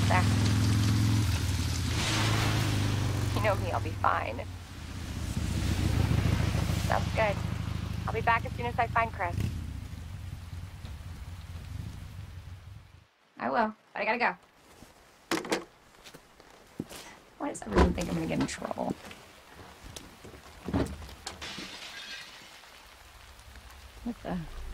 there. You know me, I'll be fine. Sounds good. I'll be back as soon as I find Chris. I will, but I gotta go. Why does everyone think I'm gonna get in trouble? What the...